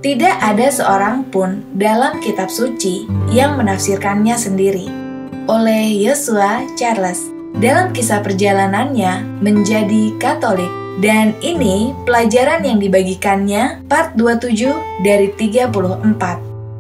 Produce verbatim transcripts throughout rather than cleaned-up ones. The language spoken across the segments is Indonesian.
Tidak ada seorang pun dalam kitab suci yang menafsirkannya sendiri. Oleh Joshua Charles dalam kisah perjalanannya menjadi Katolik. Dan ini pelajaran yang dibagikannya part dua puluh tujuh dari tiga puluh empat.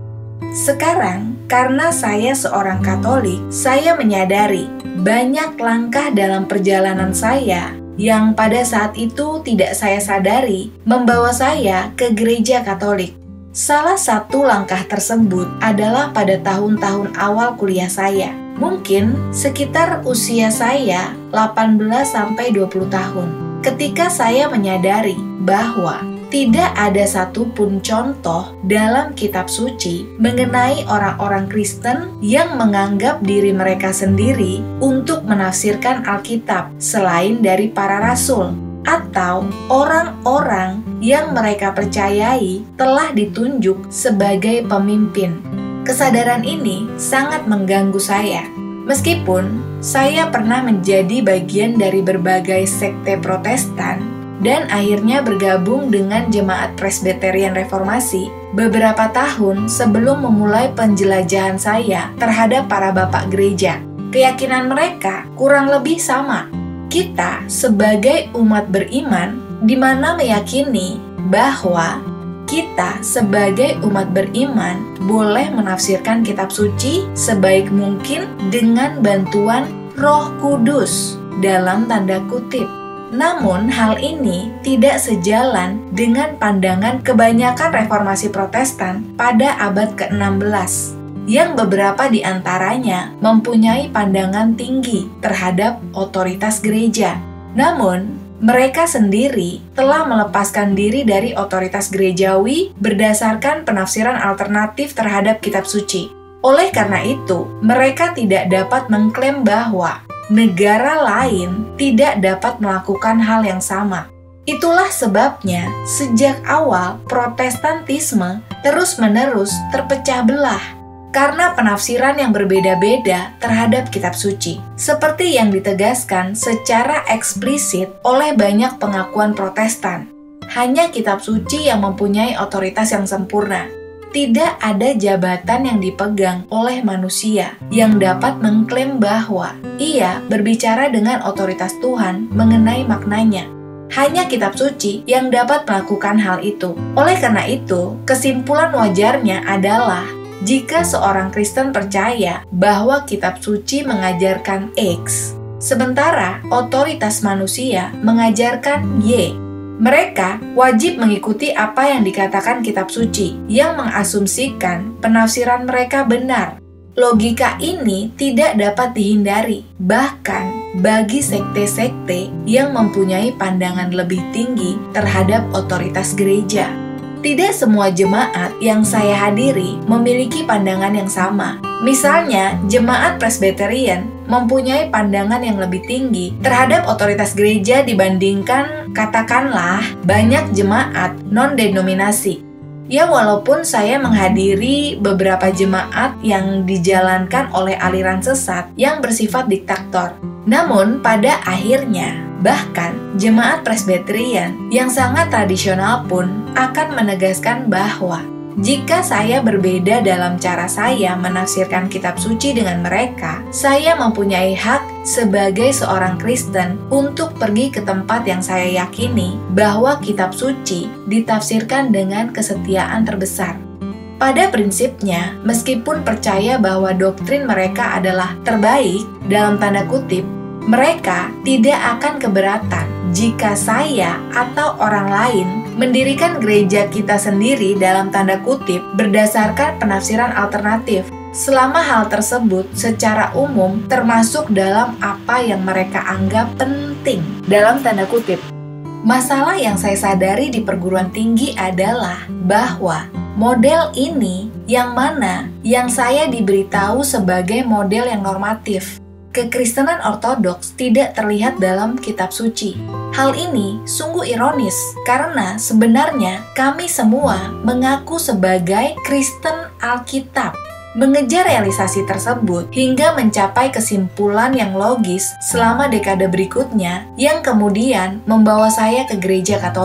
Sekarang, karena saya seorang Katolik, saya menyadari banyak langkah dalam perjalanan saya yang pada saat itu tidak saya sadari membawa saya ke gereja Katolik. Salah satu langkah tersebut adalah pada tahun-tahun awal kuliah saya. Mungkin sekitar usia saya delapan belas sampai dua puluh tahun. Ketika saya menyadari bahwa tidak ada satupun contoh dalam kitab suci mengenai orang-orang Kristen yang menganggap diri mereka sendiri untuk menafsirkan Alkitab selain dari para rasul atau orang-orang yang mereka percayai telah ditunjuk sebagai pemimpin. Kesadaran ini sangat mengganggu saya. Meskipun saya pernah menjadi bagian dari berbagai sekte Protestan dan akhirnya bergabung dengan Jemaat Presbyterian Reformasi beberapa tahun sebelum memulai penjelajahan saya terhadap para bapak gereja. Keyakinan mereka kurang lebih sama. Kita sebagai umat beriman di mana meyakini bahwa kita sebagai umat beriman boleh menafsirkan kitab suci sebaik mungkin dengan bantuan Roh Kudus dalam tanda kutip. Namun hal ini tidak sejalan dengan pandangan kebanyakan reformasi Protestan pada abad ke enam belas, yang beberapa di antaranya mempunyai pandangan tinggi terhadap otoritas gereja. Namun, mereka sendiri telah melepaskan diri dari otoritas gerejawi berdasarkan penafsiran alternatif terhadap kitab suci. Oleh karena itu, mereka tidak dapat mengklaim bahwa negara lain tidak dapat melakukan hal yang sama. Itulah sebabnya sejak awal Protestantisme terus-menerus terpecah belah karena penafsiran yang berbeda-beda terhadap kitab suci, seperti yang ditegaskan secara eksplisit oleh banyak pengakuan Protestan. Hanya kitab suci yang mempunyai otoritas yang sempurna. Tidak ada jabatan yang dipegang oleh manusia yang dapat mengklaim bahwa ia berbicara dengan otoritas Tuhan mengenai maknanya. Hanya kitab suci yang dapat melakukan hal itu. Oleh karena itu, kesimpulan wajarnya adalah jika seorang Kristen percaya bahwa kitab suci mengajarkan X, sementara otoritas manusia mengajarkan Y, mereka wajib mengikuti apa yang dikatakan kitab suci yang mengasumsikan penafsiran mereka benar. Logika ini tidak dapat dihindari, bahkan bagi sekte-sekte yang mempunyai pandangan lebih tinggi terhadap otoritas gereja. Tidak semua jemaat yang saya hadiri memiliki pandangan yang sama. Misalnya, Jemaat Presbyterian mempunyai pandangan yang lebih tinggi terhadap otoritas gereja dibandingkan, katakanlah, banyak jemaat non-denominasi. Ya, walaupun saya menghadiri beberapa jemaat yang dijalankan oleh aliran sesat yang bersifat diktator. Namun, pada akhirnya, bahkan jemaat Presbyterian yang sangat tradisional pun akan menegaskan bahwa jika saya berbeda dalam cara saya menafsirkan kitab suci dengan mereka, saya mempunyai hak sebagai seorang Kristen untuk pergi ke tempat yang saya yakini bahwa kitab suci ditafsirkan dengan kesetiaan terbesar. Pada prinsipnya, meskipun percaya bahwa doktrin mereka adalah terbaik dalam tanda kutip, mereka tidak akan keberatan jika saya atau orang lain mendirikan gereja kita sendiri dalam tanda kutip berdasarkan penafsiran alternatif, selama hal tersebut secara umum termasuk dalam apa yang mereka anggap penting dalam tanda kutip. Masalah yang saya sadari di perguruan tinggi adalah bahwa model ini yang mana yang saya diberitahu sebagai model yang normatif. Kekristenan ortodoks tidak terlihat dalam kitab suci. Hal ini sungguh ironis karena sebenarnya kami semua mengaku sebagai Kristen Alkitab. Mengejar realisasi tersebut hingga mencapai kesimpulan yang logis selama dekade berikutnya yang kemudian membawa saya ke gereja Katolik.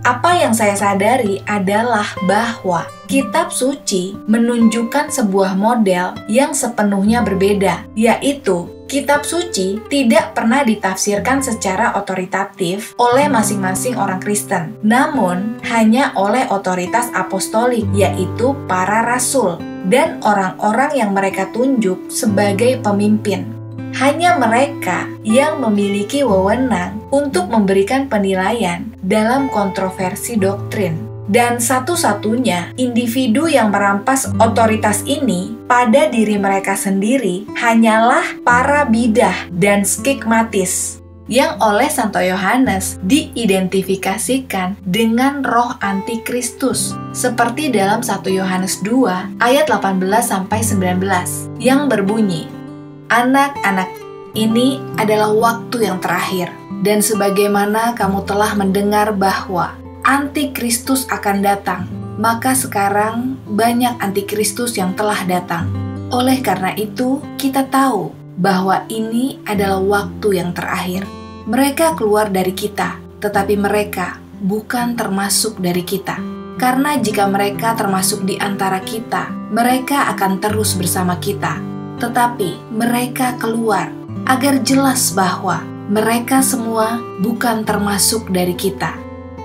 Apa yang saya sadari adalah bahwa kitab suci menunjukkan sebuah model yang sepenuhnya berbeda, yaitu kitab suci tidak pernah ditafsirkan secara otoritatif oleh masing-masing orang Kristen, namun hanya oleh otoritas apostolik, yaitu para rasul dan orang-orang yang mereka tunjuk sebagai pemimpin. Hanya mereka yang memiliki wewenang untuk memberikan penilaian dalam kontroversi doktrin. Dan satu-satunya individu yang merampas otoritas ini pada diri mereka sendiri hanyalah para bidah dan skigmatis, yang oleh Santo Yohanes diidentifikasikan dengan roh antikristus, seperti dalam satu Yohanes dua ayat delapan belas sampai sembilan belas yang berbunyi, "Anak-anak, ini adalah waktu yang terakhir, dan sebagaimana kamu telah mendengar bahwa antikristus akan datang, maka sekarang banyak antikristus yang telah datang. Oleh karena itu, kita tahu bahwa ini adalah waktu yang terakhir. Mereka keluar dari kita, tetapi mereka bukan termasuk dari kita. Karena jika mereka termasuk di antara kita, mereka akan terus bersama kita. Tetapi mereka keluar agar jelas bahwa mereka semua bukan termasuk dari kita."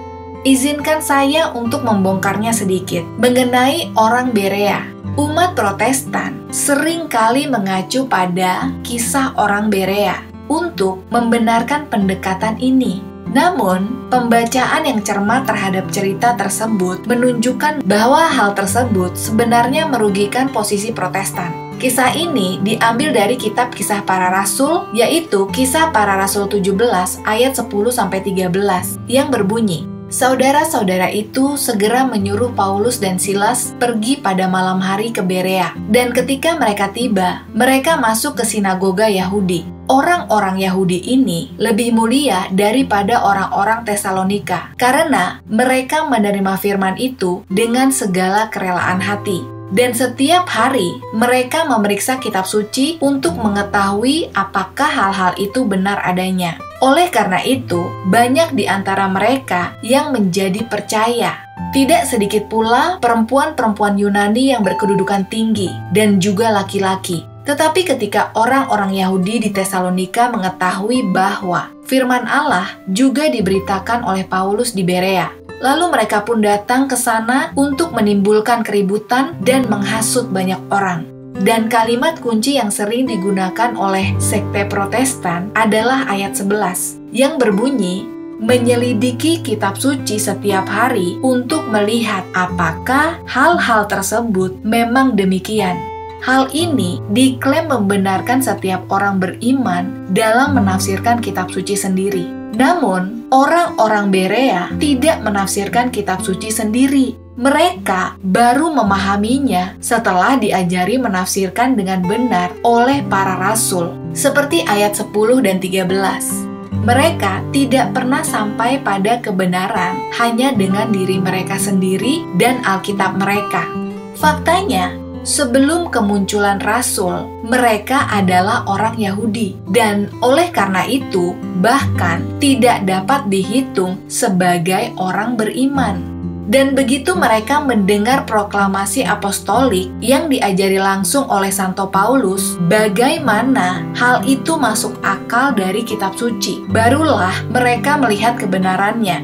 Izinkan saya untuk membongkarnya sedikit mengenai orang Berea. Umat Protestan sering kali mengacu pada kisah orang Berea untuk membenarkan pendekatan ini. Namun, pembacaan yang cermat terhadap cerita tersebut menunjukkan bahwa hal tersebut sebenarnya merugikan posisi Protestan. Kisah ini diambil dari kitab Kisah Para Rasul, yaitu Kisah Para Rasul tujuh belas ayat sepuluh sampai tiga belas yang berbunyi, "Saudara-saudara itu segera menyuruh Paulus dan Silas pergi pada malam hari ke Berea. Dan ketika mereka tiba, mereka masuk ke sinagoga Yahudi. Orang-orang Yahudi ini lebih mulia daripada orang-orang Tesalonika, karena mereka menerima firman itu dengan segala kerelaan hati. Dan setiap hari mereka memeriksa kitab suci untuk mengetahui apakah hal-hal itu benar adanya. Oleh karena itu, banyak di antara mereka yang menjadi percaya. Tidak sedikit pula perempuan-perempuan Yunani yang berkedudukan tinggi dan juga laki-laki. Tetapi ketika orang-orang Yahudi di Tesalonika mengetahui bahwa firman Allah juga diberitakan oleh Paulus di Berea, lalu mereka pun datang ke sana untuk menimbulkan keributan dan menghasut banyak orang. Dan kalimat kunci yang sering digunakan oleh sekte Protestan adalah ayat sebelas, yang berbunyi, "Menyelidiki kitab suci setiap hari untuk melihat apakah hal-hal tersebut memang demikian." Hal ini diklaim membenarkan setiap orang beriman dalam menafsirkan kitab suci sendiri. Namun, orang-orang Berea tidak menafsirkan kitab suci sendiri. Mereka baru memahaminya setelah diajari menafsirkan dengan benar oleh para rasul, seperti ayat sepuluh dan tiga belas. Mereka tidak pernah sampai pada kebenaran hanya dengan diri mereka sendiri dan Alkitab mereka. Faktanya, sebelum kemunculan rasul, mereka adalah orang Yahudi, dan oleh karena itu bahkan tidak dapat dihitung sebagai orang beriman. Dan begitu mereka mendengar proklamasi apostolik yang diajari langsung oleh Santo Paulus, bagaimana hal itu masuk akal dari kitab suci, barulah mereka melihat kebenarannya.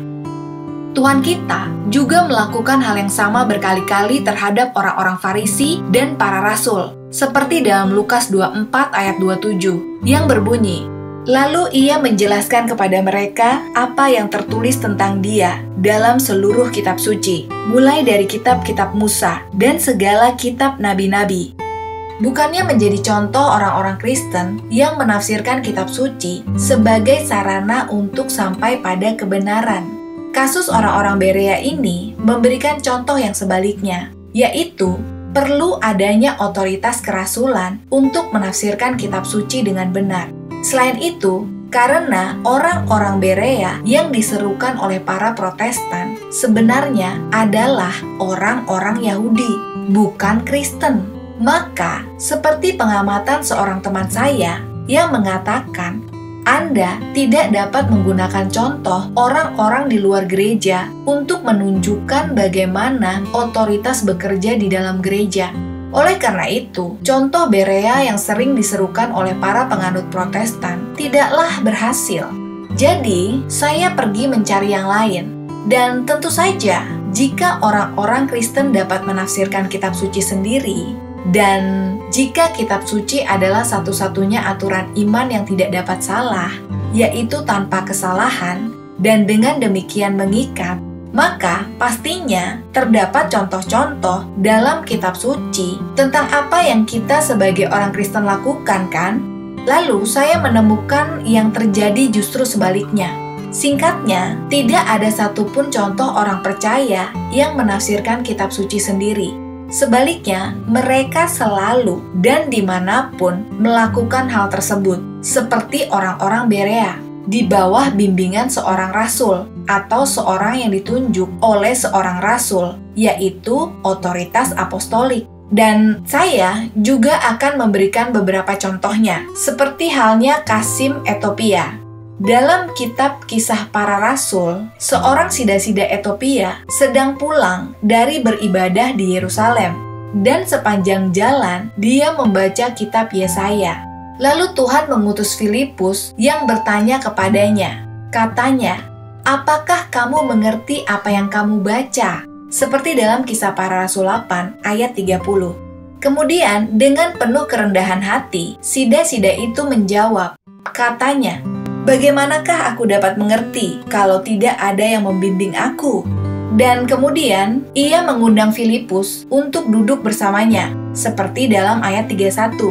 Tuhan kita juga melakukan hal yang sama berkali-kali terhadap orang-orang Farisi dan para rasul, seperti dalam Lukas dua puluh empat ayat dua puluh tujuh yang berbunyi, "Lalu ia menjelaskan kepada mereka apa yang tertulis tentang dia dalam seluruh kitab suci, mulai dari kitab-kitab Musa dan segala kitab nabi-nabi." Bukannya menjadi contoh orang-orang Kristen yang menafsirkan kitab suci sebagai sarana untuk sampai pada kebenaran. Kasus orang-orang Berea ini memberikan contoh yang sebaliknya, yaitu perlu adanya otoritas kerasulan untuk menafsirkan kitab suci dengan benar. Selain itu, karena orang-orang Berea yang diserukan oleh para Protestan sebenarnya adalah orang-orang Yahudi, bukan Kristen. Maka, seperti pengamatan seorang teman saya yang mengatakan, Anda tidak dapat menggunakan contoh orang-orang di luar gereja untuk menunjukkan bagaimana otoritas bekerja di dalam gereja. Oleh karena itu, contoh Berea yang sering diserukan oleh para penganut Protestan tidaklah berhasil. Jadi, saya pergi mencari yang lain. Dan tentu saja, jika orang-orang Kristen dapat menafsirkan kitab suci sendiri, dan jika kitab suci adalah satu-satunya aturan iman yang tidak dapat salah, yaitu tanpa kesalahan, dan dengan demikian mengikat, maka pastinya terdapat contoh-contoh dalam kitab suci tentang apa yang kita sebagai orang Kristen lakukan, kan? Lalu saya menemukan yang terjadi justru sebaliknya. Singkatnya, tidak ada satupun contoh orang percaya yang menafsirkan kitab suci sendiri. Sebaliknya, mereka selalu dan dimanapun melakukan hal tersebut, seperti orang-orang Berea, di bawah bimbingan seorang rasul atau seorang yang ditunjuk oleh seorang rasul, yaitu otoritas apostolik. Dan saya juga akan memberikan beberapa contohnya, seperti halnya Kasim Etopia. Dalam kitab Kisah Para Rasul, seorang sida-sida Etopia sedang pulang dari beribadah di Yerusalem, dan sepanjang jalan dia membaca kitab Yesaya. Lalu Tuhan mengutus Filipus yang bertanya kepadanya. Katanya, "Apakah kamu mengerti apa yang kamu baca?" Seperti dalam Kisah Para Rasul delapan ayat tiga puluh. Kemudian dengan penuh kerendahan hati, sida-sida itu menjawab. Katanya, "Bagaimanakah aku dapat mengerti kalau tidak ada yang membimbing aku?" Dan kemudian ia mengundang Filipus untuk duduk bersamanya, seperti dalam ayat tiga puluh satu.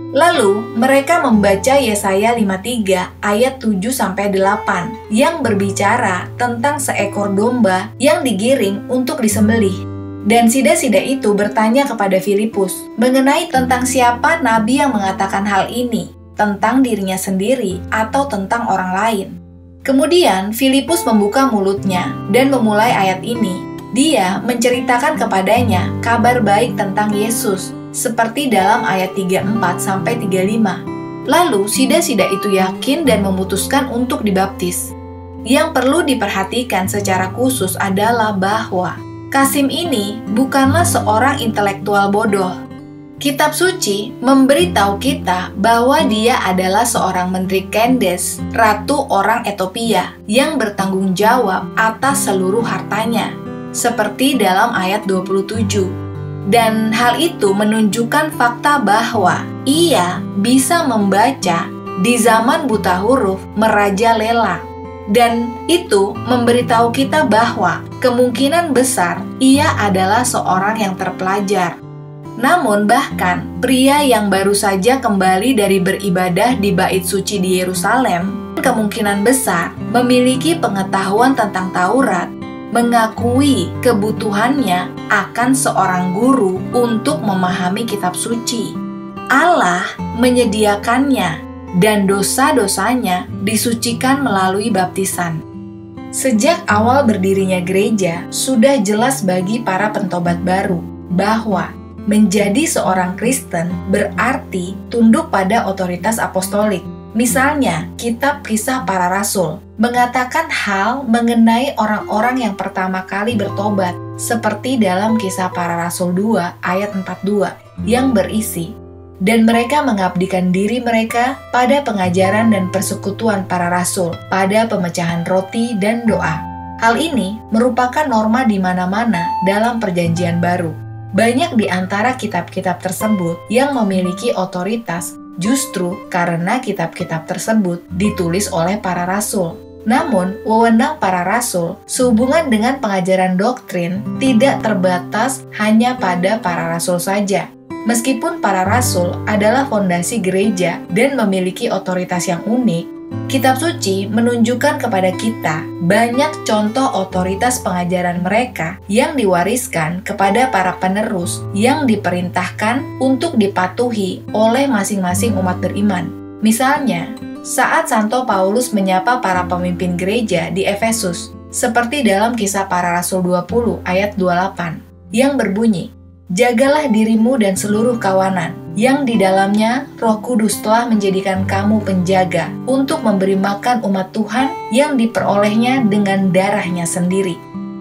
Lalu mereka membaca Yesaya lima puluh tiga ayat tujuh sampai delapan yang berbicara tentang seekor domba yang digiring untuk disembelih. Dan sida-sida itu bertanya kepada Filipus mengenai tentang siapa nabi yang mengatakan hal ini, tentang dirinya sendiri atau tentang orang lain. Kemudian Filipus membuka mulutnya dan memulai ayat ini. Dia menceritakan kepadanya kabar baik tentang Yesus, seperti dalam ayat tiga puluh empat sampai tiga puluh lima. Lalu sida-sida itu yakin dan memutuskan untuk dibaptis. Yang perlu diperhatikan secara khusus adalah bahwa Kasim ini bukanlah seorang intelektual bodoh. Kitab suci memberitahu kita bahwa dia adalah seorang menteri Candace, ratu orang Etopia, yang bertanggung jawab atas seluruh hartanya, seperti dalam ayat dua puluh tujuh. Dan hal itu menunjukkan fakta bahwa ia bisa membaca di zaman buta huruf merajalela. Dan itu memberitahu kita bahwa kemungkinan besar ia adalah seorang yang terpelajar. Namun bahkan pria yang baru saja kembali dari beribadah di bait suci di Yerusalem kemungkinan besar memiliki pengetahuan tentang Taurat, mengakui kebutuhannya akan seorang guru untuk memahami kitab suci. Allah menyediakannya dan dosa-dosanya disucikan melalui baptisan. Sejak awal berdirinya gereja, sudah jelas bagi para pentobat baru bahwa menjadi seorang Kristen berarti tunduk pada otoritas apostolik. Misalnya, kitab Kisah Para Rasul mengatakan hal mengenai orang-orang yang pertama kali bertobat, seperti dalam Kisah Para Rasul dua ayat empat puluh dua yang berisi, "Dan mereka mengabdikan diri mereka pada pengajaran dan persekutuan para rasul, pada pemecahan roti dan doa." Hal ini merupakan norma di mana-mana dalam Perjanjian Baru. Banyak di antara kitab-kitab tersebut yang memiliki otoritas justru karena kitab-kitab tersebut ditulis oleh para rasul. Namun, wewenang para rasul sehubungan dengan pengajaran doktrin tidak terbatas hanya pada para rasul saja. Meskipun para rasul adalah fondasi gereja dan memiliki otoritas yang unik, kitab suci menunjukkan kepada kita banyak contoh otoritas pengajaran mereka yang diwariskan kepada para penerus yang diperintahkan untuk dipatuhi oleh masing-masing umat beriman. Misalnya, saat Santo Paulus menyapa para pemimpin gereja di Efesus, seperti dalam Kisah Para Rasul dua puluh ayat dua puluh delapan, yang berbunyi, Jagalah dirimu dan seluruh kawanan, yang di dalamnya Roh Kudus telah menjadikan kamu penjaga untuk memberi makan umat Tuhan yang diperolehnya dengan darahnya sendiri.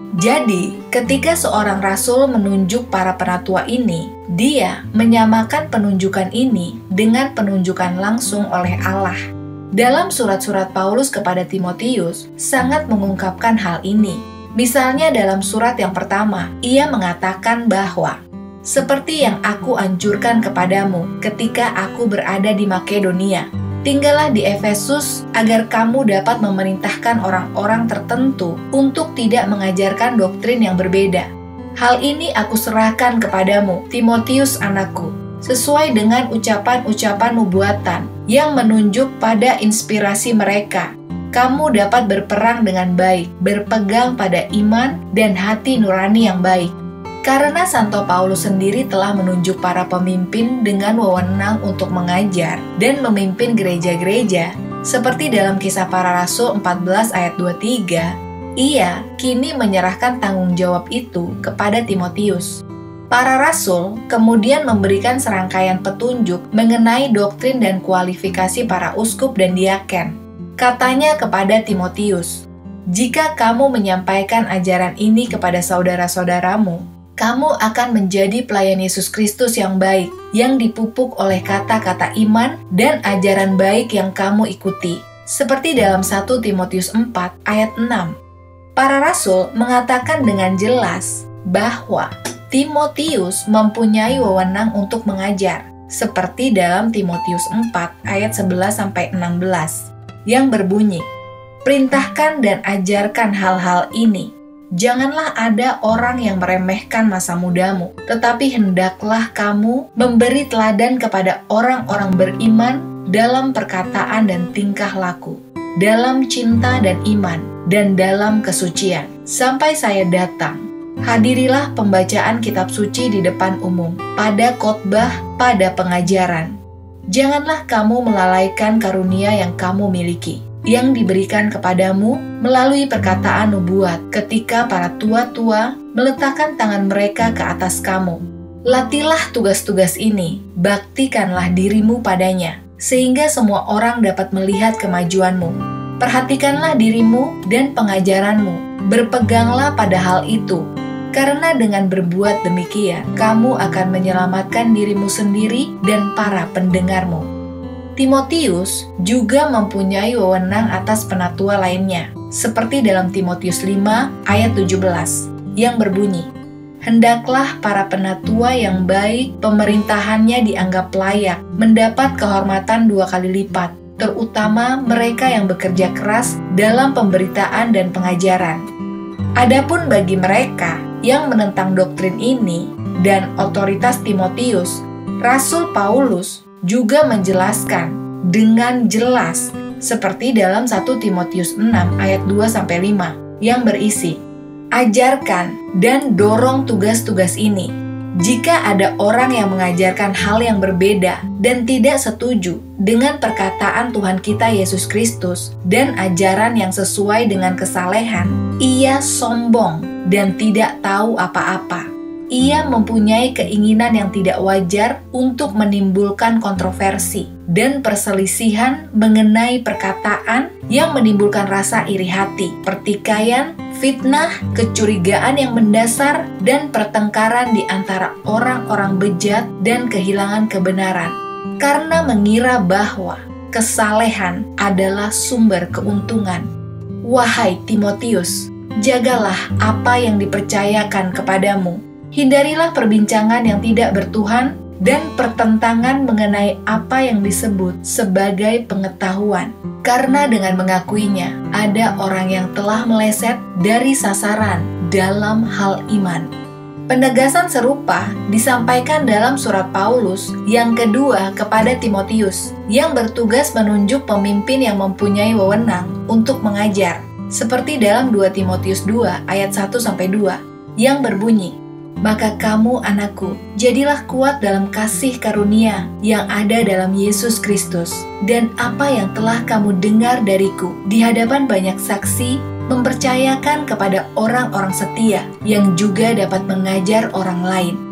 Jadi, ketika seorang rasul menunjuk para penatua ini, dia menyamakan penunjukan ini dengan penunjukan langsung oleh Allah. Dalam surat-surat Paulus kepada Timotius, sangat mengungkapkan hal ini. Misalnya dalam surat yang pertama, ia mengatakan bahwa seperti yang aku anjurkan kepadamu ketika aku berada di Makedonia, tinggallah di Efesus agar kamu dapat memerintahkan orang-orang tertentu untuk tidak mengajarkan doktrin yang berbeda. Hal ini aku serahkan kepadamu, Timotius anakku, sesuai dengan ucapan-ucapan nubuatan yang menunjuk pada inspirasi mereka. Kamu dapat berperang dengan baik, berpegang pada iman dan hati nurani yang baik. Karena Santo Paulus sendiri telah menunjuk para pemimpin dengan wewenang untuk mengajar dan memimpin gereja-gereja, seperti dalam Kisah Para Rasul empat belas ayat dua puluh tiga, ia kini menyerahkan tanggung jawab itu kepada Timotius. Para rasul kemudian memberikan serangkaian petunjuk mengenai doktrin dan kualifikasi para uskup dan diaken. Katanya kepada Timotius, "Jika kamu menyampaikan ajaran ini kepada saudara-saudaramu, kamu akan menjadi pelayan Yesus Kristus yang baik, yang dipupuk oleh kata-kata iman dan ajaran baik yang kamu ikuti." Seperti dalam satu Timotius empat ayat enam. Para rasul mengatakan dengan jelas bahwa Timotius mempunyai wewenang untuk mengajar, seperti dalam Timotius empat ayat sebelas sampai enam belas. Yang berbunyi, "Perintahkan dan ajarkan hal-hal ini. Janganlah ada orang yang meremehkan masa mudamu, tetapi hendaklah kamu memberi teladan kepada orang-orang beriman dalam perkataan dan tingkah laku, dalam cinta dan iman, dan dalam kesucian. Sampai saya datang, hadirilah pembacaan kitab suci di depan umum, pada khotbah, pada pengajaran. Janganlah kamu melalaikan karunia yang kamu miliki, yang diberikan kepadamu melalui perkataan nubuat ketika para tua-tua meletakkan tangan mereka ke atas kamu. Latilah tugas-tugas ini, baktikanlah dirimu padanya, sehingga semua orang dapat melihat kemajuanmu. Perhatikanlah dirimu dan pengajaranmu, berpeganglah pada hal itu, karena dengan berbuat demikian, kamu akan menyelamatkan dirimu sendiri dan para pendengarmu. Timotius juga mempunyai wewenang atas penatua lainnya, seperti dalam Timotius lima ayat tujuh belas, yang berbunyi, "Hendaklah para penatua yang baik pemerintahannya dianggap layak, mendapat kehormatan dua kali lipat, terutama mereka yang bekerja keras dalam pemberitaan dan pengajaran." Adapun bagi mereka yang menentang doktrin ini dan otoritas Timotius, Rasul Paulus juga menjelaskan dengan jelas seperti dalam satu Timotius enam ayat dua sampai lima yang berisi, "Ajarkan dan dorong tugas-tugas ini. Jika ada orang yang mengajarkan hal yang berbeda dan tidak setuju dengan perkataan Tuhan kita Yesus Kristus dan ajaran yang sesuai dengan kesalehan, ia sombong dan tidak tahu apa-apa. Ia mempunyai keinginan yang tidak wajar untuk menimbulkan kontroversi dan perselisihan mengenai perkataan yang menimbulkan rasa iri hati, pertikaian, fitnah, kecurigaan yang mendasar, dan pertengkaran di antara orang-orang bejat dan kehilangan kebenaran, karena mengira bahwa kesalehan adalah sumber keuntungan. Wahai Timotius, jagalah apa yang dipercayakan kepadamu. Hindarilah perbincangan yang tidak bertuhan dan pertentangan mengenai apa yang disebut sebagai pengetahuan, karena dengan mengakuinya ada orang yang telah meleset dari sasaran dalam hal iman. Penegasan serupa disampaikan dalam surat Paulus yang kedua kepada Timotius, yang bertugas menunjuk pemimpin yang mempunyai wewenang untuk mengajar, seperti dalam dua Timotius dua ayat satu sampai dua, yang berbunyi, "Maka kamu, anakku, jadilah kuat dalam kasih karunia yang ada dalam Yesus Kristus, dan apa yang telah kamu dengar dariku di hadapan banyak saksi, mempercayakan kepada orang-orang setia yang juga dapat mengajar orang lain."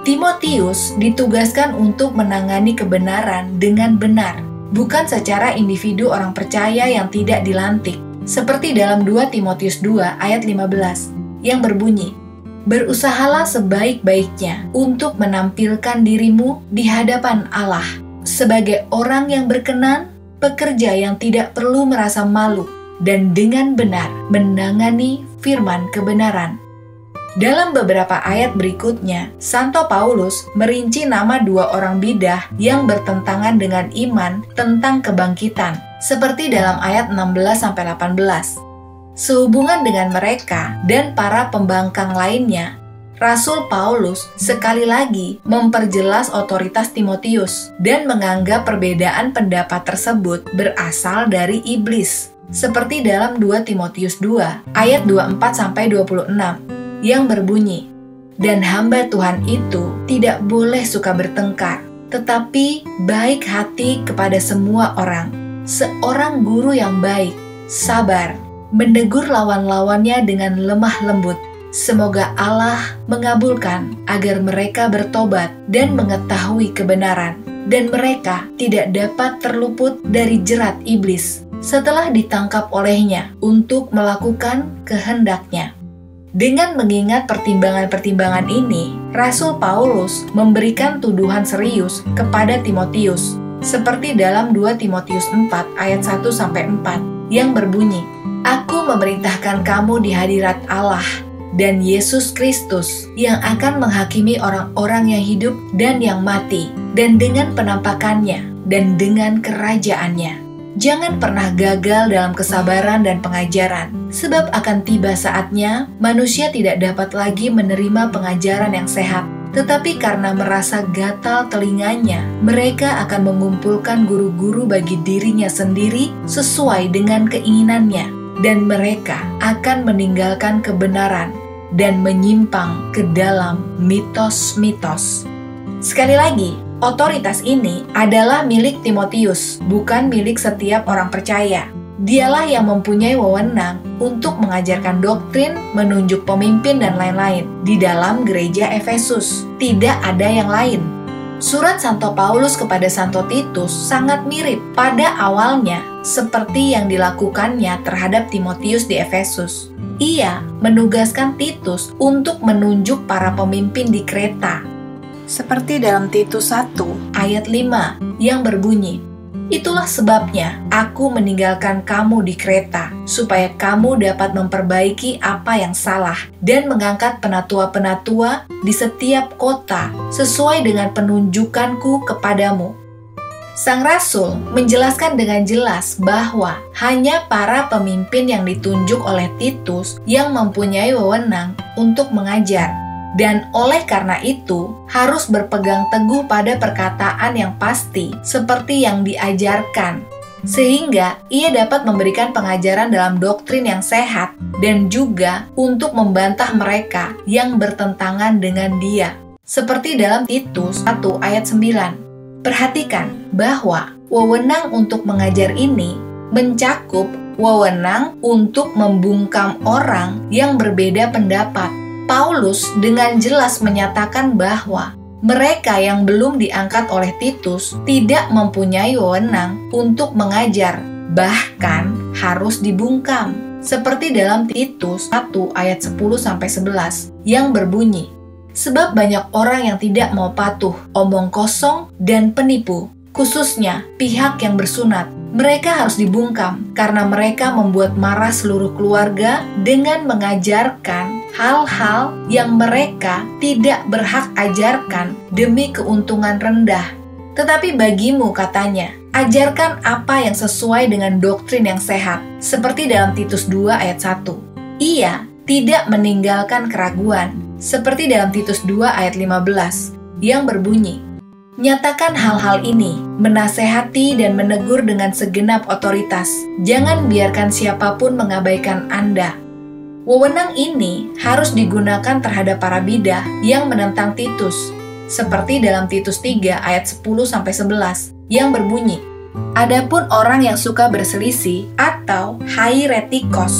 Timotius ditugaskan untuk menangani kebenaran dengan benar, bukan secara individu orang percaya yang tidak dilantik, seperti dalam dua Timotius dua ayat lima belas yang berbunyi, "Berusahalah sebaik-baiknya untuk menampilkan dirimu di hadapan Allah sebagai orang yang berkenan, pekerja yang tidak perlu merasa malu, dan dengan benar menangani firman kebenaran." Dalam beberapa ayat berikutnya, Santo Paulus merinci nama dua orang bidah yang bertentangan dengan iman tentang kebangkitan, seperti dalam ayat enam belas sampai delapan belas. Sehubungan dengan mereka dan para pembangkang lainnya, Rasul Paulus sekali lagi memperjelas otoritas Timotius dan menganggap perbedaan pendapat tersebut berasal dari iblis, seperti dalam dua Timotius dua ayat dua puluh empat sampai dua puluh enam. Yang berbunyi, "Dan hamba Tuhan itu tidak boleh suka bertengkar, tetapi baik hati kepada semua orang, seorang guru yang baik, sabar, menegur lawan-lawannya dengan lemah lembut. Semoga Allah mengabulkan agar mereka bertobat dan mengetahui kebenaran, dan mereka tidak dapat terluput dari jerat iblis setelah ditangkap olehnya untuk melakukan kehendaknya." Dengan mengingat pertimbangan-pertimbangan ini, Rasul Paulus memberikan tuduhan serius kepada Timotius, seperti dalam dua Timotius empat ayat satu sampai empat yang berbunyi, "Aku memerintahkan kamu di hadirat Allah dan Yesus Kristus yang akan menghakimi orang-orang yang hidup dan yang mati, dan dengan penampakannya dan dengan kerajaannya. Jangan pernah gagal dalam kesabaran dan pengajaran, sebab akan tiba saatnya manusia tidak dapat lagi menerima pengajaran yang sehat, tetapi karena merasa gatal telinganya, mereka akan mengumpulkan guru-guru bagi dirinya sendiri sesuai dengan keinginannya, dan mereka akan meninggalkan kebenaran dan menyimpang ke dalam mitos-mitos." Sekali lagi, otoritas ini adalah milik Timotius, bukan milik setiap orang percaya. Dialah yang mempunyai wewenang untuk mengajarkan doktrin, menunjuk pemimpin, dan lain-lain di dalam gereja Efesus. Tidak ada yang lain. Surat Santo Paulus kepada Santo Titus sangat mirip pada awalnya seperti yang dilakukannya terhadap Timotius di Efesus. Ia menugaskan Titus untuk menunjuk para pemimpin di Kreta, seperti dalam Titus satu ayat lima yang berbunyi, "Itulah sebabnya aku meninggalkan kamu di Kreta, supaya kamu dapat memperbaiki apa yang salah dan mengangkat penatua-penatua di setiap kota sesuai dengan penunjukanku kepadamu." Sang Rasul menjelaskan dengan jelas bahwa hanya para pemimpin yang ditunjuk oleh Titus yang mempunyai wewenang untuk mengajar. Dan oleh karena itu, harus berpegang teguh pada perkataan yang pasti seperti yang diajarkan, sehingga ia dapat memberikan pengajaran dalam doktrin yang sehat dan juga untuk membantah mereka yang bertentangan dengan dia, seperti dalam Titus satu ayat sembilan. Perhatikan bahwa wewenang untuk mengajar ini mencakup wewenang untuk membungkam orang yang berbeda pendapat. Paulus dengan jelas menyatakan bahwa mereka yang belum diangkat oleh Titus tidak mempunyai wewenang untuk mengajar, bahkan harus dibungkam, seperti dalam Titus satu ayat sepuluh sampai sebelas yang berbunyi, "Sebab banyak orang yang tidak mau patuh, omong kosong dan penipu, khususnya pihak yang bersunat. Mereka harus dibungkam karena mereka membuat marah seluruh keluarga dengan mengajarkan hal-hal yang mereka tidak berhak ajarkan demi keuntungan rendah. Tetapi bagimu," katanya, "ajarkan apa yang sesuai dengan doktrin yang sehat," seperti dalam Titus dua ayat satu. Ia tidak meninggalkan keraguan, seperti dalam Titus dua ayat lima belas yang berbunyi, "Nyatakan hal-hal ini, menasehati dan menegur dengan segenap otoritas. Jangan biarkan siapapun mengabaikan Anda." Wewenang ini harus digunakan terhadap para bidah yang menentang Titus, seperti dalam Titus tiga ayat sepuluh sampai sebelas yang berbunyi, "Adapun orang yang suka berselisih atau hairetikos,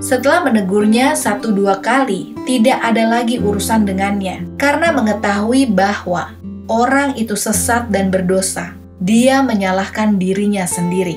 Setelah menegurnya satu dua kali, tidak ada lagi urusan dengannya, karena mengetahui bahwa orang itu sesat dan berdosa. Dia menyalahkan dirinya sendiri.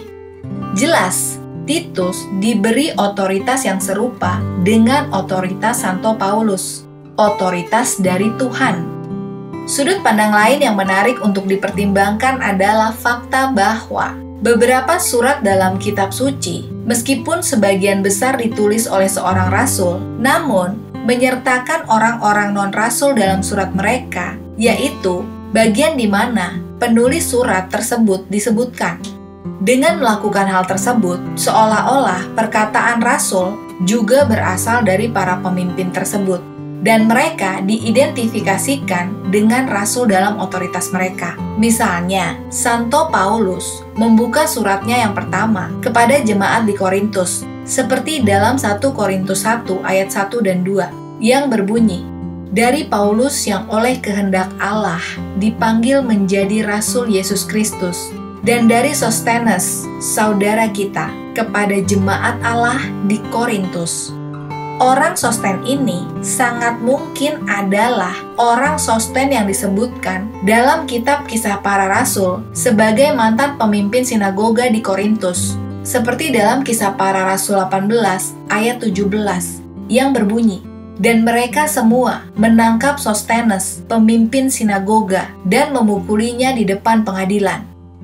Jelas, Titus diberi otoritas yang serupa dengan otoritas Santo Paulus, otoritas dari Tuhan. Sudut pandang lain yang menarik untuk dipertimbangkan adalah fakta bahwa beberapa surat dalam kitab suci, meskipun sebagian besar ditulis oleh seorang rasul, namun menyertakan orang-orang non-rasul dalam surat mereka, yaitu bagian di mana penulis surat tersebut disebutkan. Dengan melakukan hal tersebut, seolah-olah perkataan rasul juga berasal dari para pemimpin tersebut, dan mereka diidentifikasikan dengan rasul dalam otoritas mereka. Misalnya, Santo Paulus membuka suratnya yang pertama kepada jemaat di Korintus, seperti dalam satu Korintus satu ayat satu dan dua, yang berbunyi, "Dari Paulus yang oleh kehendak Allah dipanggil menjadi Rasul Yesus Kristus, dan dari Sostenes, saudara kita, kepada jemaat Allah di Korintus." Orang Sosten ini sangat mungkin adalah orang Sosten yang disebutkan dalam kitab Kisah Para Rasul sebagai mantan pemimpin sinagoga di Korintus, seperti dalam Kisah Para Rasul delapan belas ayat tujuh belas yang berbunyi, "Dan mereka semua menangkap Sostenes, pemimpin sinagoga, dan memukulinya di depan pengadilan."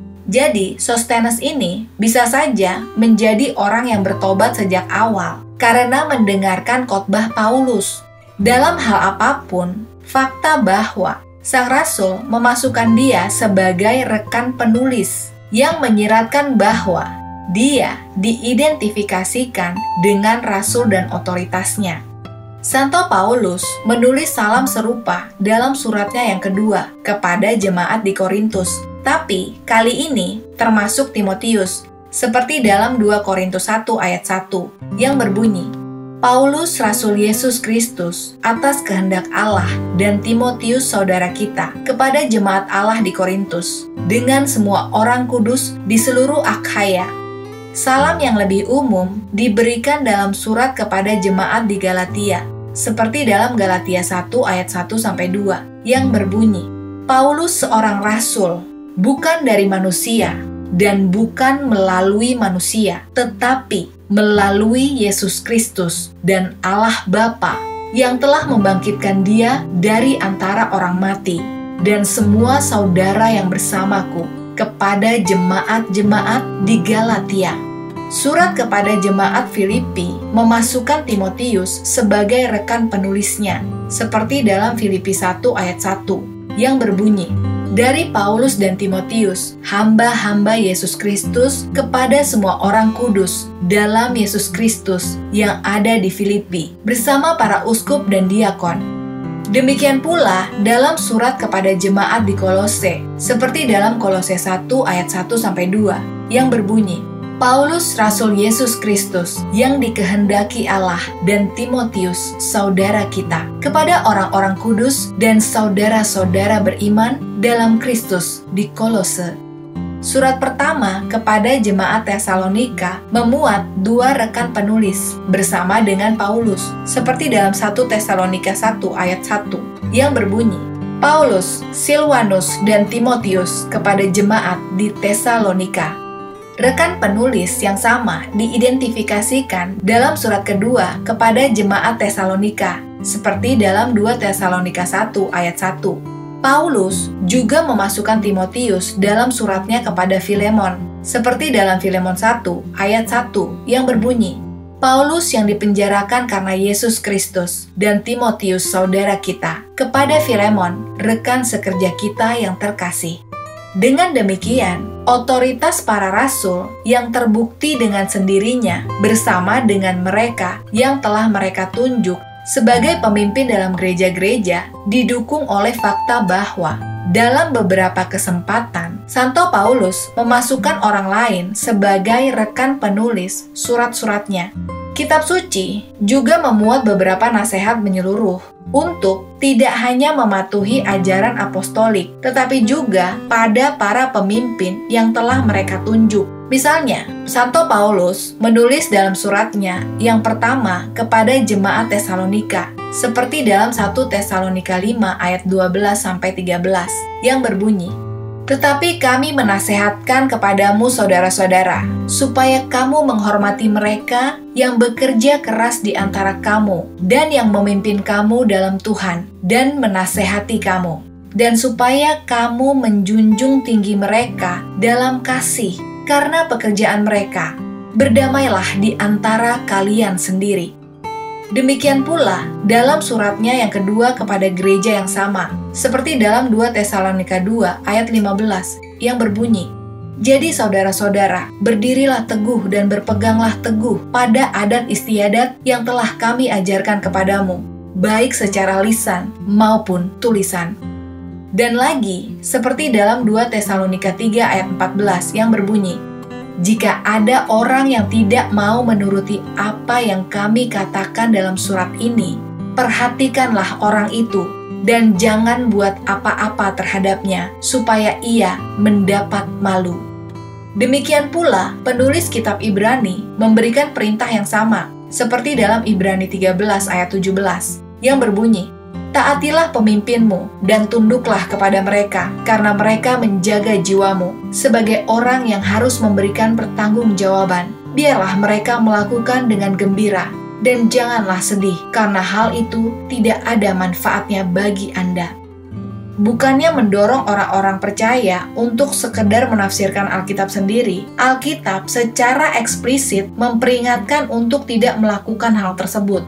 Jadi, Sostenes ini bisa saja menjadi orang yang bertobat sejak awal karena mendengarkan khotbah Paulus. Dalam hal apapun, fakta bahwa sang rasul memasukkan dia sebagai rekan penulis yang menyiratkan bahwa dia diidentifikasikan dengan rasul dan otoritasnya. Santo Paulus menulis salam serupa dalam suratnya yang kedua kepada jemaat di Korintus, tapi kali ini termasuk Timotius, seperti dalam dua Korintus satu ayat satu yang berbunyi, "Paulus Rasul Yesus Kristus atas kehendak Allah dan Timotius saudara kita kepada jemaat Allah di Korintus dengan semua orang kudus di seluruh Akhaya." Salam yang lebih umum diberikan dalam surat kepada jemaat di Galatia, seperti dalam Galatia satu ayat satu sampai dua yang berbunyi, "Paulus seorang rasul, bukan dari manusia, dan bukan melalui manusia, tetapi melalui Yesus Kristus dan Allah Bapa yang telah membangkitkan dia dari antara orang mati, dan semua saudara yang bersamaku, kepada jemaat-jemaat di Galatia." Surat kepada jemaat Filipi memasukkan Timotius sebagai rekan penulisnya, seperti dalam Filipi satu ayat satu yang berbunyi, "Dari Paulus dan Timotius, hamba-hamba Yesus Kristus kepada semua orang kudus dalam Yesus Kristus yang ada di Filipi, bersama para uskup dan diakon." Demikian pula dalam surat kepada jemaat di Kolose, seperti dalam Kolose satu ayat satu sampai dua yang berbunyi, "Paulus Rasul Yesus Kristus yang dikehendaki Allah dan Timotius saudara kita kepada orang-orang kudus dan saudara-saudara beriman dalam Kristus di Kolose." Surat pertama kepada jemaat Tesalonika memuat dua rekan penulis bersama dengan Paulus, seperti dalam satu Tesalonika satu ayat satu yang berbunyi, "Paulus, Silwanus, dan Timotius kepada jemaat di Tesalonika." Rekan penulis yang sama diidentifikasikan dalam surat kedua kepada jemaat Tesalonika, seperti dalam dua Tesalonika satu ayat satu. Paulus juga memasukkan Timotius dalam suratnya kepada Filemon, seperti dalam Filemon satu ayat satu yang berbunyi, "Paulus yang dipenjarakan karena Yesus Kristus dan Timotius saudara kita, kepada Filemon, rekan sekerja kita yang terkasih." Dengan demikian, otoritas para rasul yang terbukti dengan sendirinya bersama dengan mereka yang telah mereka tunjuk sebagai pemimpin dalam gereja-gereja didukung oleh fakta bahwa dalam beberapa kesempatan Santo Paulus memasukkan orang lain sebagai rekan penulis surat-suratnya. Kitab suci juga memuat beberapa nasihat menyeluruh untuk tidak hanya mematuhi ajaran apostolik, tetapi juga pada para pemimpin yang telah mereka tunjuk. Misalnya, Santo Paulus menulis dalam suratnya yang pertama kepada jemaat Tesalonika, seperti dalam satu Tesalonika lima ayat dua belas sampai tiga belas, yang berbunyi, "Tetapi kami menasehatkan kepadamu saudara-saudara, supaya kamu menghormati mereka yang bekerja keras di antara kamu, dan yang memimpin kamu dalam Tuhan, dan menasehati kamu, dan supaya kamu menjunjung tinggi mereka dalam kasih, karena pekerjaan mereka, berdamailah di antara kalian sendiri." Demikian pula dalam suratnya yang kedua kepada gereja yang sama, seperti dalam dua Tesalonika dua ayat lima belas yang berbunyi, "Jadi saudara-saudara, berdirilah teguh dan berpeganglah teguh pada adat istiadat yang telah kami ajarkan kepadamu, baik secara lisan maupun tulisan." Dan lagi, seperti dalam dua Tesalonika tiga ayat empat belas yang berbunyi, "Jika ada orang yang tidak mau menuruti apa yang kami katakan dalam surat ini, perhatikanlah orang itu dan jangan buat apa-apa terhadapnya, supaya ia mendapat malu." Demikian pula, penulis kitab Ibrani memberikan perintah yang sama, seperti dalam Ibrani tiga belas ayat tujuh belas, yang berbunyi, "Taatilah pemimpinmu dan tunduklah kepada mereka, karena mereka menjaga jiwamu sebagai orang yang harus memberikan pertanggungjawaban. Biarlah mereka melakukan dengan gembira, dan janganlah sedih, karena hal itu tidak ada manfaatnya bagi Anda." Bukannya mendorong orang-orang percaya untuk sekedar menafsirkan Alkitab sendiri, Alkitab secara eksplisit memperingatkan untuk tidak melakukan hal tersebut.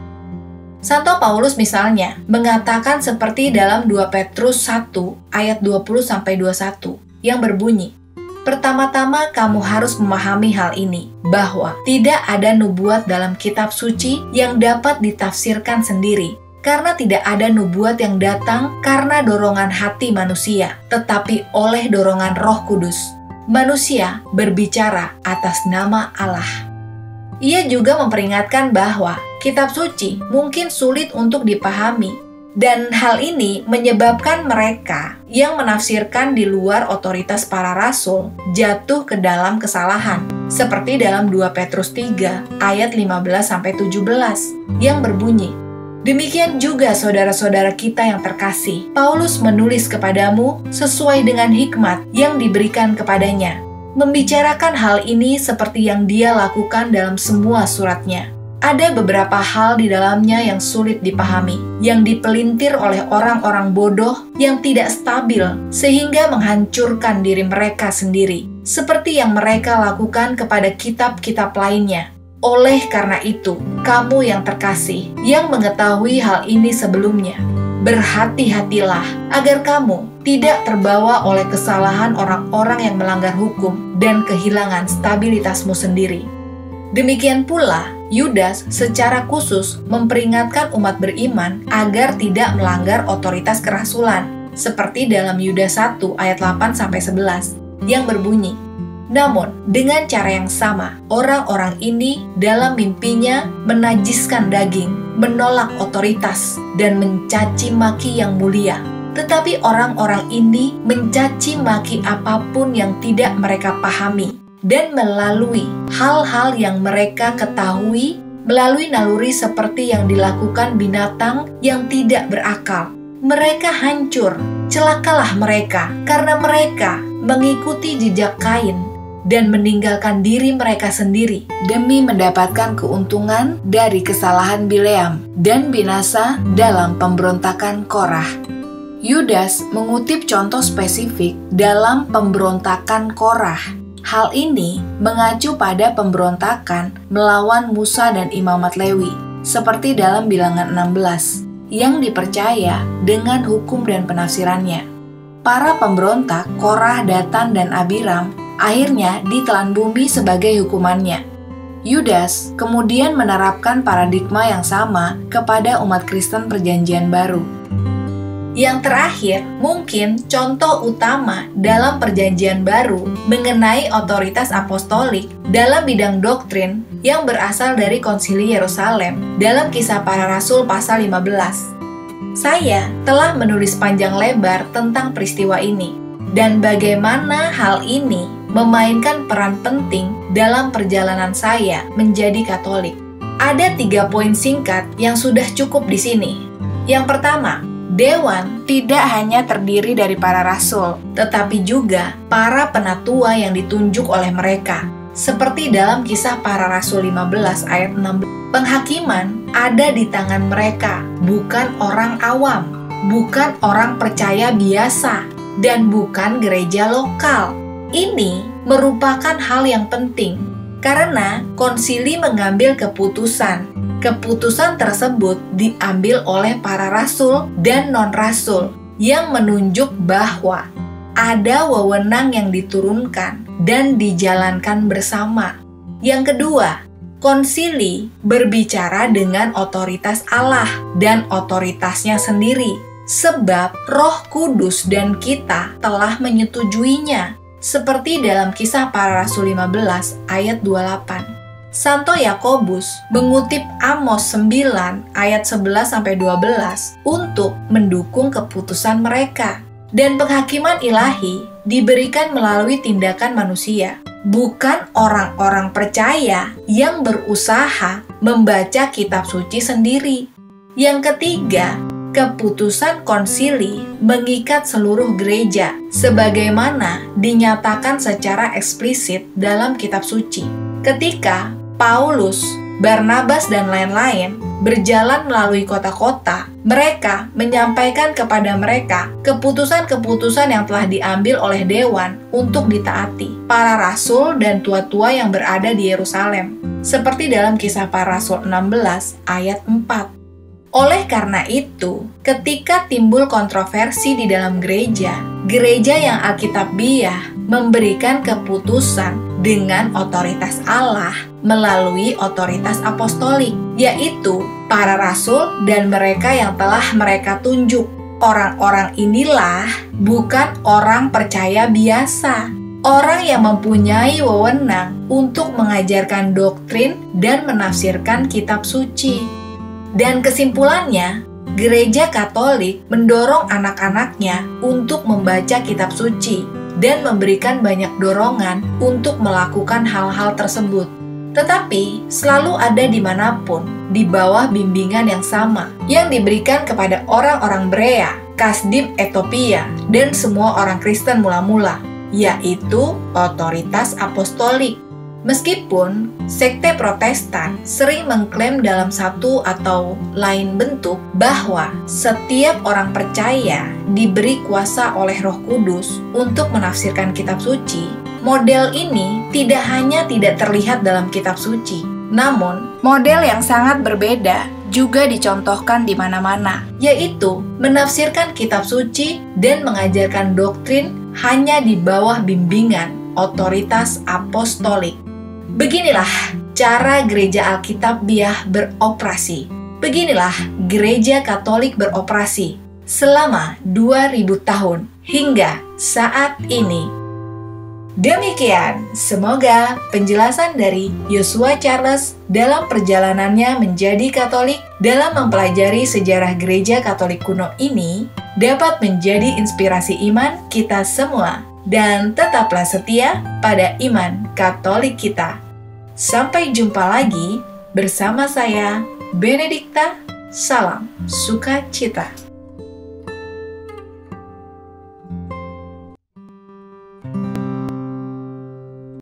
Santo Paulus misalnya mengatakan seperti dalam dua Petrus satu ayat dua puluh sampai dua puluh satu yang berbunyi, "Pertama-tama kamu harus memahami hal ini, bahwa tidak ada nubuat dalam kitab suci yang dapat ditafsirkan sendiri, karena tidak ada nubuat yang datang karena dorongan hati manusia, tetapi oleh dorongan Roh Kudus. Manusia berbicara atas nama Allah." Ia juga memperingatkan bahwa kitab suci mungkin sulit untuk dipahami, dan hal ini menyebabkan mereka yang menafsirkan di luar otoritas para rasul jatuh ke dalam kesalahan, seperti dalam dua Petrus tiga ayat lima belas sampai tujuh belas yang berbunyi, "Demikian juga saudara-saudara kita yang terkasih, Paulus menulis kepadamu sesuai dengan hikmat yang diberikan kepadanya, membicarakan hal ini seperti yang dia lakukan dalam semua suratnya. Ada beberapa hal di dalamnya yang sulit dipahami, yang dipelintir oleh orang-orang bodoh yang tidak stabil, sehingga menghancurkan diri mereka sendiri, seperti yang mereka lakukan kepada kitab-kitab lainnya. Oleh karena itu, kamu yang terkasih, yang mengetahui hal ini sebelumnya, berhati-hatilah agar kamu tidak terbawa oleh kesalahan orang-orang yang melanggar hukum dan kehilangan stabilitasmu sendiri." Demikian pula, Yudas secara khusus memperingatkan umat beriman agar tidak melanggar otoritas kerasulan, seperti dalam Yudas satu ayat delapan sampai sebelas yang berbunyi, "Namun, dengan cara yang sama, orang-orang ini dalam mimpinya menajiskan daging, menolak otoritas, dan mencaci maki yang mulia. Tetapi orang-orang ini mencaci maki apapun yang tidak mereka pahami, dan melalui hal-hal yang mereka ketahui, melalui naluri seperti yang dilakukan binatang yang tidak berakal. Mereka hancur, celakalah mereka, karena mereka mengikuti jejak Kain dan meninggalkan diri mereka sendiri demi mendapatkan keuntungan dari kesalahan Bileam dan binasa dalam pemberontakan Korah." Yudas mengutip contoh spesifik dalam pemberontakan Korah. Hal ini mengacu pada pemberontakan melawan Musa dan Imamat Lewi, seperti dalam Bilangan enam belas, yang dipercaya dengan hukum dan penafsirannya. Para pemberontak Korah, Datan, dan Abiram akhirnya ditelan bumi sebagai hukumannya. Yudas kemudian menerapkan paradigma yang sama kepada umat Kristen Perjanjian Baru. Yang terakhir, mungkin contoh utama dalam Perjanjian Baru mengenai otoritas apostolik dalam bidang doktrin yang berasal dari Konsili Yerusalem dalam Kisah Para Rasul pasal lima belas. Saya telah menulis panjang lebar tentang peristiwa ini dan bagaimana hal ini memainkan peran penting dalam perjalanan saya menjadi Katolik. Ada tiga poin singkat yang sudah cukup di sini. Yang pertama, Dewan tidak hanya terdiri dari para rasul, tetapi juga para penatua yang ditunjuk oleh mereka. Seperti dalam Kisah Para Rasul lima belas ayat enam belas, penghakiman ada di tangan mereka, bukan orang awam, bukan orang percaya biasa, dan bukan gereja lokal. Ini merupakan hal yang penting, karena konsili mengambil keputusan. Keputusan tersebut diambil oleh para rasul dan non-rasul yang menunjuk bahwa ada wewenang yang diturunkan dan dijalankan bersama. Yang kedua, konsili berbicara dengan otoritas Allah dan otoritasnya sendiri, sebab Roh Kudus dan kita telah menyetujuinya, seperti dalam Kisah Para Rasul lima belas ayat dua puluh delapan. Santo Yakobus mengutip Amos sembilan ayat sebelas sampai dua belas untuk mendukung keputusan mereka. Dan penghakiman ilahi diberikan melalui tindakan manusia, bukan orang-orang percaya yang berusaha membaca kitab suci sendiri. Yang ketiga, keputusan konsili mengikat seluruh gereja, sebagaimana dinyatakan secara eksplisit dalam kitab suci. Ketika Paulus, Barnabas, dan lain-lain berjalan melalui kota-kota, mereka menyampaikan kepada mereka keputusan-keputusan yang telah diambil oleh Dewan untuk ditaati para rasul dan tua-tua yang berada di Yerusalem, seperti dalam Kisah Para Rasul enam belas ayat empat. Oleh karena itu, ketika timbul kontroversi di dalam gereja, gereja yang alkitabiah memberikan keputusan dengan otoritas Allah melalui otoritas apostolik, yaitu para rasul dan mereka yang telah mereka tunjuk. Orang-orang inilah bukan orang percaya biasa, orang yang mempunyai wewenang untuk mengajarkan doktrin dan menafsirkan kitab suci. Dan kesimpulannya, Gereja Katolik mendorong anak-anaknya untuk membaca kitab suci dan memberikan banyak dorongan untuk melakukan hal-hal tersebut. Tetapi selalu ada dimanapun di bawah bimbingan yang sama yang diberikan kepada orang-orang Berea, Kasdim Ethiopia, dan semua orang Kristen mula-mula, yaitu otoritas apostolik. Meskipun sekte Protestan sering mengklaim dalam satu atau lain bentuk bahwa setiap orang percaya diberi kuasa oleh Roh Kudus untuk menafsirkan kitab suci, model ini tidak hanya tidak terlihat dalam kitab suci, namun model yang sangat berbeda juga dicontohkan di mana-mana, yaitu menafsirkan kitab suci dan mengajarkan doktrin hanya di bawah bimbingan otoritas apostolik. Beginilah cara gereja Alkitabiah beroperasi. Beginilah gereja Katolik beroperasi selama dua ribu tahun hingga saat ini. Demikian, semoga penjelasan dari Yosua Charles dalam perjalanannya menjadi Katolik dalam mempelajari sejarah gereja Katolik kuno ini dapat menjadi inspirasi iman kita semua. Dan tetaplah setia pada iman Katolik kita. Sampai jumpa lagi bersama saya, Benedikta. Salam sukacita.